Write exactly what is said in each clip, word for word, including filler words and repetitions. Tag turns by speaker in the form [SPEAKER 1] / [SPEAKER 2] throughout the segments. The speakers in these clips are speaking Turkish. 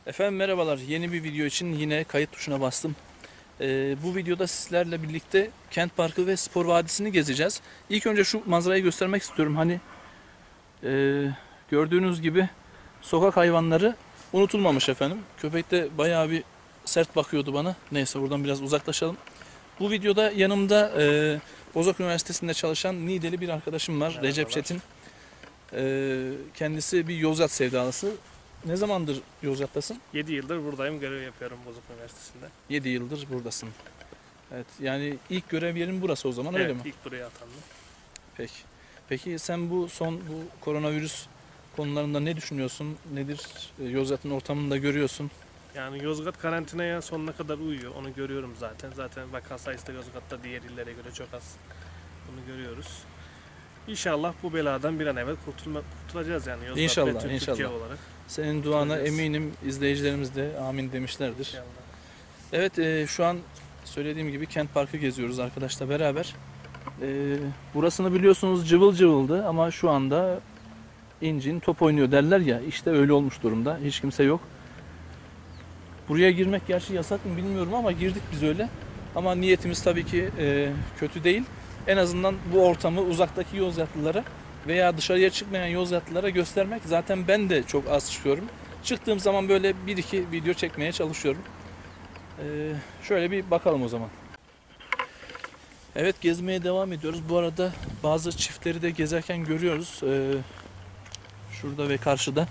[SPEAKER 1] Efendim merhabalar. Yeni bir video için yine kayıt tuşuna bastım. Ee, bu videoda sizlerle birlikte Kent Parkı ve Spor Vadisi'ni gezeceğiz. İlk önce şu manzarayı göstermek istiyorum. Hani e, gördüğünüz gibi sokak hayvanları unutulmamış efendim. Köpek de bayağı bir sert bakıyordu bana. Neyse buradan biraz uzaklaşalım. Bu videoda yanımda e, Bozok Üniversitesi'nde çalışan Niğdeli bir arkadaşım var.
[SPEAKER 2] Merhabalar.
[SPEAKER 1] Recep Çetin. E, kendisi bir Yozgat sevdalısı. Ne zamandır Yozgat'tasın?
[SPEAKER 2] yedi yıldır buradayım, görev yapıyorum Bozok Üniversitesi'nde.
[SPEAKER 1] yedi yıldır buradasın. Evet, yani ilk görev yerin burası o zaman, öyle
[SPEAKER 2] Evet,
[SPEAKER 1] mi?
[SPEAKER 2] ilk buraya atandım.
[SPEAKER 1] Peki. Peki sen bu son bu koronavirüs konularında ne düşünüyorsun? Nedir? E, Yozgat'ın ortamını da görüyorsun.
[SPEAKER 2] Yani Yozgat karantinaya sonuna kadar uyuyor, onu görüyorum zaten. Zaten vaka sayısı da Yozgat'ta diğer illere göre çok az. Bunu görüyoruz. İnşallah bu beladan bir an evvel kurtulma, kurtulacağız yani Yozgat
[SPEAKER 1] İnşallah,
[SPEAKER 2] ve tüm
[SPEAKER 1] inşallah.
[SPEAKER 2] Türkiye olarak.
[SPEAKER 1] Senin duana
[SPEAKER 2] Göreceğiz.
[SPEAKER 1] eminim izleyicilerimiz de amin demişlerdir.
[SPEAKER 2] İnşallah.
[SPEAKER 1] Evet, e, şu an söylediğim gibi Kent Parkı geziyoruz arkadaşla beraber. E, burasını biliyorsunuz cıvıl cıvıldı ama şu anda incin top oynuyor derler ya, işte öyle olmuş durumda. Hiç kimse yok. Buraya girmek gerçi yasak mı bilmiyorum ama girdik biz öyle. Ama niyetimiz tabii ki e, kötü değil. En azından bu ortamı uzaktaki Yozgatlılara veya dışarıya çıkmayan Yozgatlılara göstermek. Zaten ben de çok az çıkıyorum. Çıktığım zaman böyle bir iki video çekmeye çalışıyorum. E, şöyle bir bakalım o zaman. Evet, gezmeye devam ediyoruz. Bu arada bazı çiftleri de gezerken görüyoruz. E, şurada ve karşıda.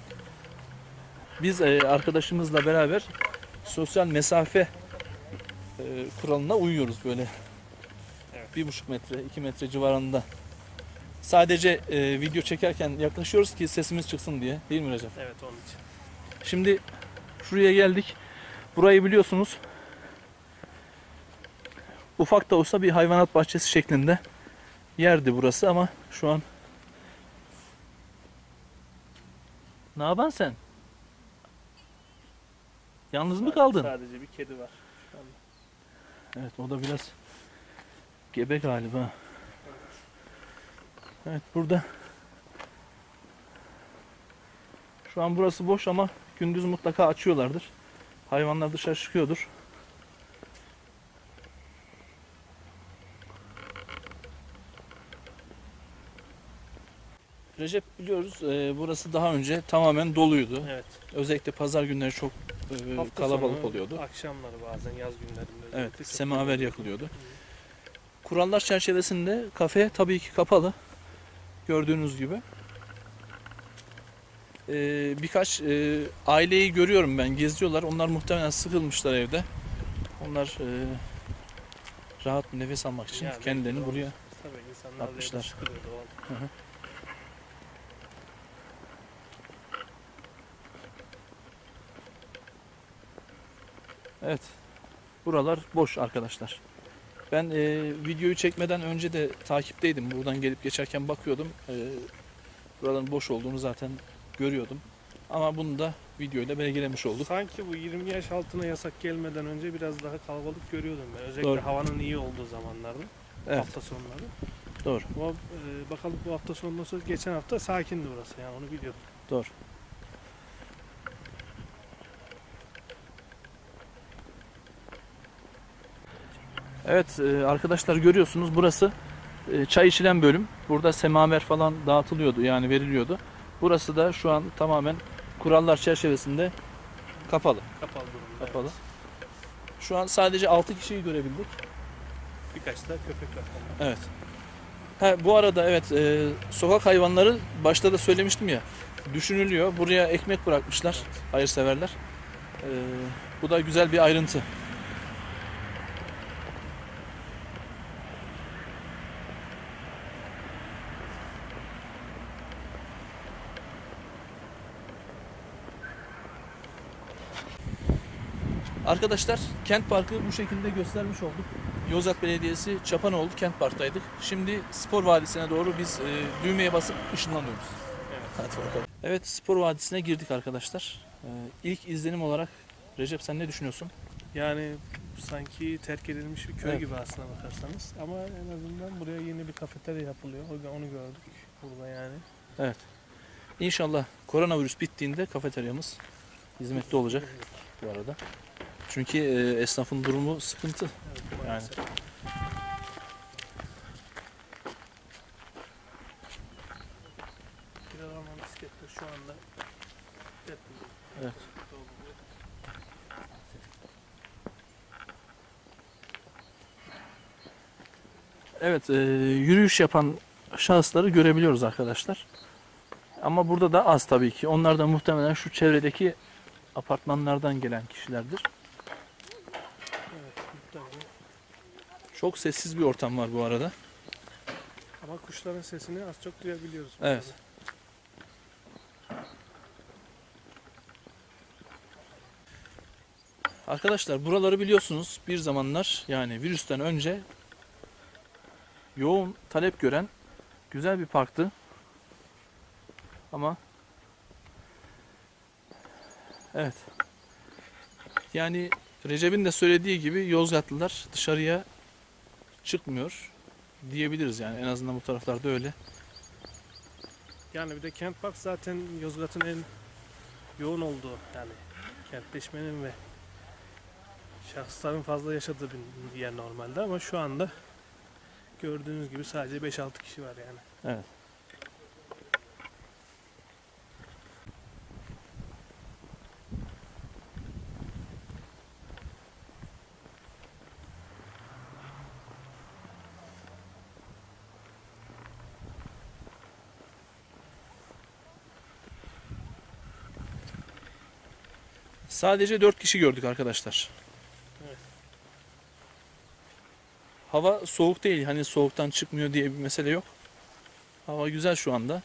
[SPEAKER 1] Biz e, arkadaşımızla beraber sosyal mesafe e, kuralına uyuyoruz böyle.
[SPEAKER 2] Evet.
[SPEAKER 1] Bir buçuk metre, iki metre civarında. Sadece e, video çekerken yaklaşıyoruz ki sesimiz çıksın diye. Değil mi Recep?
[SPEAKER 2] Evet, onun için.
[SPEAKER 1] Şimdi şuraya geldik. Burayı biliyorsunuz. Ufak da olsa bir hayvanat bahçesi şeklinde yerdi burası ama şu an... Ne yapan sen? Yalnız mı kaldın?
[SPEAKER 2] Sadece bir kedi var şu anda.
[SPEAKER 1] Evet, o da biraz gebe galiba. Evet, burada şu an burası boş ama gündüz mutlaka açıyorlardır. Hayvanlar dışarı çıkıyordur. Recep, biliyoruz e, burası daha önce tamamen doluydu.
[SPEAKER 2] Evet.
[SPEAKER 1] Özellikle pazar günleri çok e,
[SPEAKER 2] Hafta
[SPEAKER 1] kalabalık
[SPEAKER 2] sonu,
[SPEAKER 1] oluyordu.
[SPEAKER 2] akşamları bazen yaz günlerinde.
[SPEAKER 1] Evet,
[SPEAKER 2] özellikle çok
[SPEAKER 1] semaver
[SPEAKER 2] kalabalık.
[SPEAKER 1] yakılıyordu. Kurallar çerçevesinde kafe tabii ki kapalı. Gördüğünüz gibi. Ee, birkaç e, aileyi görüyorum ben, geziyorlar. Onlar muhtemelen sıkılmışlar evde. Onlar e, rahat bir nefes almak için
[SPEAKER 2] Yani
[SPEAKER 1] kendilerini
[SPEAKER 2] belki de
[SPEAKER 1] buraya
[SPEAKER 2] olur. Tabii insanlar da evde
[SPEAKER 1] atmışlar.
[SPEAKER 2] sıkılıyor doğal.
[SPEAKER 1] Hı hı. Evet. Buralar boş arkadaşlar. Ben e, videoyu çekmeden önce de takipteydim. Buradan gelip geçerken bakıyordum. E, buraların boş olduğunu zaten görüyordum. Ama bunu da videoyla belgelemiş olduk.
[SPEAKER 2] Sanki bu yirmi yaş altına yasak gelmeden önce biraz daha kalabalık görüyordum ben. Özellikle
[SPEAKER 1] Doğru.
[SPEAKER 2] havanın iyi olduğu zamanlarda,
[SPEAKER 1] Evet,
[SPEAKER 2] hafta sonları.
[SPEAKER 1] doğru.
[SPEAKER 2] Bu, e, bakalım bu hafta sonu nasıl? Geçen hafta sakindi burası, yani onu biliyorum.
[SPEAKER 1] Doğru. Evet e, arkadaşlar, görüyorsunuz burası e, çay içilen bölüm. Burada semaver falan dağıtılıyordu, yani veriliyordu. Burası da şu an tamamen kurallar çerçevesinde kapalı.
[SPEAKER 2] Kapalı durumda.
[SPEAKER 1] Kapalı.
[SPEAKER 2] Evet.
[SPEAKER 1] Şu an sadece altı kişiyi görebildik.
[SPEAKER 2] Birkaç da köpek var.
[SPEAKER 1] Evet. Ha, bu arada evet, e, sokak hayvanları başta da söylemiştim ya, düşünülüyor. Buraya ekmek bırakmışlar hayırseverler. E, bu da güzel bir ayrıntı. Arkadaşlar, Kent Parkı bu şekilde göstermiş olduk. Yozgat Belediyesi Çapanoğlu Kent Park'taydık. Şimdi Spor Vadisi'ne doğru biz e, düğmeye basıp ışınlanıyoruz.
[SPEAKER 2] Evet.
[SPEAKER 1] Hadi bakalım. Evet, Spor Vadisi'ne girdik arkadaşlar. E, ilk izlenim olarak Recep, sen ne düşünüyorsun?
[SPEAKER 2] Yani sanki terk edilmiş bir köy
[SPEAKER 1] Evet.
[SPEAKER 2] gibi aslına bakarsanız. Ama en azından buraya yeni bir kafeterya yapılıyor. O- Onu gördük burada yani.
[SPEAKER 1] İnşallah koronavirüs bittiğinde kafeteryamız hizmetli olacak bu arada. Çünkü e, esnafın durumu sıkıntı.
[SPEAKER 2] Evet,
[SPEAKER 1] Yani.
[SPEAKER 2] maalesef. Kiralanan bisikletler şu anda
[SPEAKER 1] Evet. Evet, e, yürüyüş yapan şahısları görebiliyoruz arkadaşlar. Ama burada da az tabii ki. Onlar da muhtemelen şu çevredeki apartmanlardan gelen kişilerdir.
[SPEAKER 2] Evet, muhtemelen.
[SPEAKER 1] Çok sessiz bir ortam var bu arada.
[SPEAKER 2] Ama kuşların sesini az çok duyabiliyoruz. bu
[SPEAKER 1] Evet.
[SPEAKER 2] arada.
[SPEAKER 1] Arkadaşlar buraları biliyorsunuz bir zamanlar yani virüsten önce yoğun talep gören güzel bir parktı. Ama evet. Yani Recep'in de söylediği gibi Yozgatlılar dışarıya çıkmıyor diyebiliriz yani en azından bu taraflarda öyle.
[SPEAKER 2] Yani bir de Kent Park zaten Yozgat'ın en yoğun olduğu, yani kentleşmenin ve şahısların fazla yaşadığı bir yer normalde, ama şu anda gördüğünüz gibi sadece beş altı kişi var yani.
[SPEAKER 1] Evet. Sadece dört kişi gördük arkadaşlar.
[SPEAKER 2] Evet.
[SPEAKER 1] Hava soğuk değil. Hani soğuktan çıkmıyor diye bir mesele yok. Hava güzel şu anda.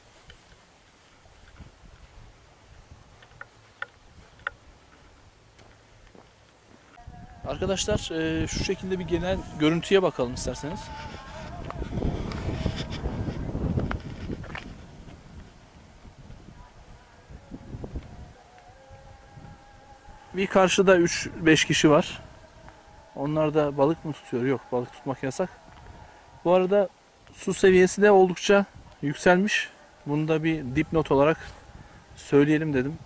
[SPEAKER 1] Arkadaşlar e, şu şekilde bir genel görüntüye bakalım isterseniz. Bir karşıda üç beş kişi var. Onlar da balık mı tutuyor? Yok, balık tutmak yasak. Bu arada su seviyesi de oldukça yükselmiş. Bunu da bir dipnot olarak söyleyelim dedim.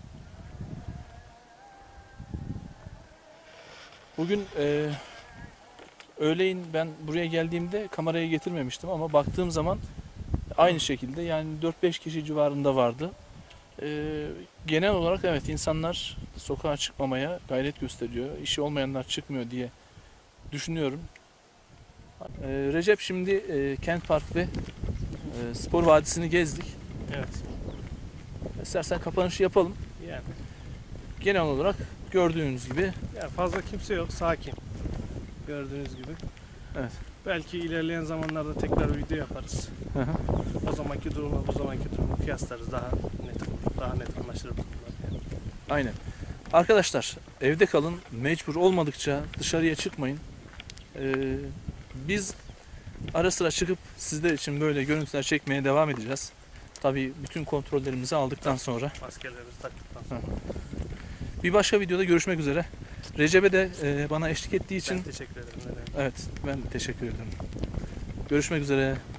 [SPEAKER 1] Bugün e, öğleyin ben buraya geldiğimde kamerayı getirmemiştim ama baktığım zaman aynı şekilde yani dört beş kişi civarında vardı. E, genel olarak evet insanlar sokağa çıkmamaya gayret gösteriyor. İşi olmayanlar çıkmıyor diye düşünüyorum. E, Recep şimdi e, Kent Park ve e, Spor Vadisi'ni gezdik.
[SPEAKER 2] Evet.
[SPEAKER 1] İstersen kapanışı yapalım.
[SPEAKER 2] Yani,
[SPEAKER 1] Genel olarak gördüğünüz gibi
[SPEAKER 2] yani fazla kimse yok, sakin. Gördüğünüz gibi.
[SPEAKER 1] evet.
[SPEAKER 2] Belki ilerleyen zamanlarda tekrar video yaparız.
[SPEAKER 1] Hı hı.
[SPEAKER 2] O zamanki durumla bu zamanki durumu kıyaslarız. Daha net olur, daha net anlaşılır bunlar yani.
[SPEAKER 1] Aynen. Arkadaşlar evde kalın. Mecbur olmadıkça dışarıya çıkmayın. Ee, biz ara sıra çıkıp sizler için böyle görüntüler çekmeye devam edeceğiz. Tabii bütün kontrollerimizi aldıktan sonra.
[SPEAKER 2] Maskelerimizi taktıktan sonra.
[SPEAKER 1] Bir başka videoda görüşmek üzere. Recep'e de e, bana eşlik ettiği için
[SPEAKER 2] Ben teşekkür ederim. Ne demek.
[SPEAKER 1] evet ben teşekkür ederim. Görüşmek üzere.